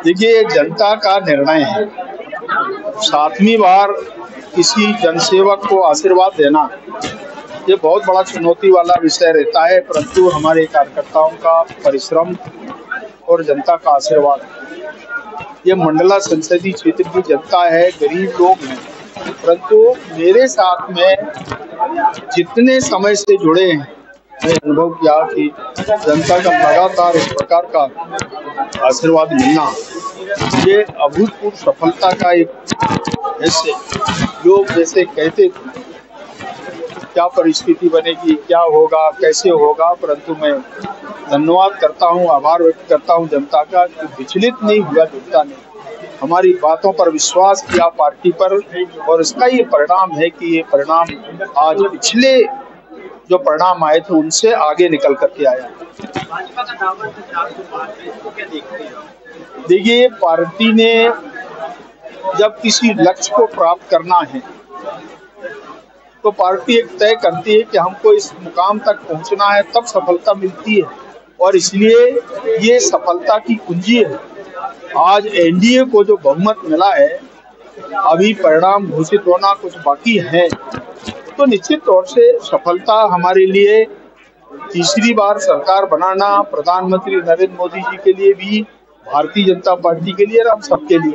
देखिए, जनता का निर्णय है। 7वीं बार किसी जनसेवक को आशीर्वाद देना ये बहुत बड़ा चुनौती वाला विषय रहता है, परंतु हमारे कार्यकर्ताओं का परिश्रम और जनता का आशीर्वाद, ये मंडला संसदीय क्षेत्र की जनता है, गरीब लोग हैं, परंतु मेरे साथ में जितने समय से जुड़े हैं मैं अनुभव किया कि जनता का लगातार इस प्रकार का आशीर्वाद मिलना ये अभूतपूर्व सफलता का एक ऐसे लोग जैसे कहते थे क्या परिस्थिति बनेगी, क्या होगा, कैसे होगा, परंतु मैं धन्यवाद करता हूं, आभार व्यक्त करता हूं जनता का कि विचलित नहीं हुआ जनता ने, हमारी बातों पर विश्वास किया पार्टी पर, और इसका ये परिणाम है कि ये परिणाम आज पिछले जो परिणाम आए थे उनसे आगे निकल करके आया। देखिए, पार्टी ने जब किसी लक्ष्य को प्राप्त करना है तो पार्टी एक तय करती है कि हमको इस मुकाम तक पहुंचना है, तब सफलता मिलती है, और इसलिए ये सफलता की कुंजी है। आज एनडीए को जो बहुमत मिला है, अभी परिणाम घोषित होना कुछ बाकी है, तो निश्चित तौर से सफलता हमारे लिए तीसरी बार सरकार बनाना प्रधानमंत्री नरेंद्र मोदी जी के लिए भी, भारतीय जनता पार्टी के लिए और हम सबके लिए।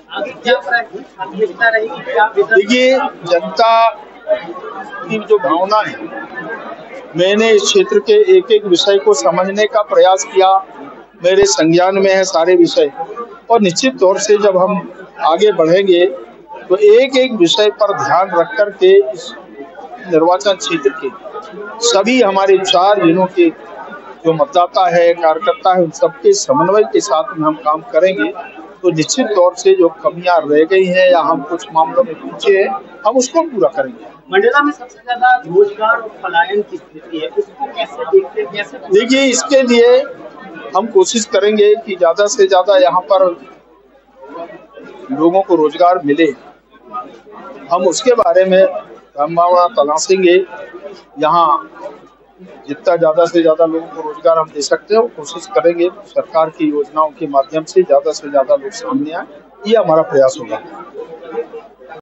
देखिए, जनता की जो भावना है, मैंने इस क्षेत्र के एक एक विषय को समझने का प्रयास किया, मेरे संज्ञान में है सारे विषय, और निश्चित तौर से जब हम आगे बढ़ेंगे तो एक एक विषय पर ध्यान रख कर के इस निर्वाचन क्षेत्र के सभी हमारे 4 जिलों के जो मतदाता है, कार्यकर्ता है, उन सबके समन्वय के साथ में हम काम करेंगे, तो निश्चित तौर से जो कमियां रह गई हैं या हम कुछ मामलों में पीछे हैं, हम उसको पूरा करेंगे। मंडला में सबसे ज्यादा रोजगार और पलायन की स्थिति है, उसको कैसे देखते हैं, कैसे? देखिए, इसके लिए हम कोशिश करेंगे कि ज्यादा से ज्यादा यहाँ पर लोगों को रोजगार मिले, हम उसके बारे में संभावना तलाशेंगे। यहाँ जितना ज्यादा से ज्यादा लोगों को रोजगार हम दे सकते हैं, कोशिश करेंगे सरकार की योजनाओं के माध्यम से ज्यादा लोग सामने आए, ये हमारा प्रयास होगा।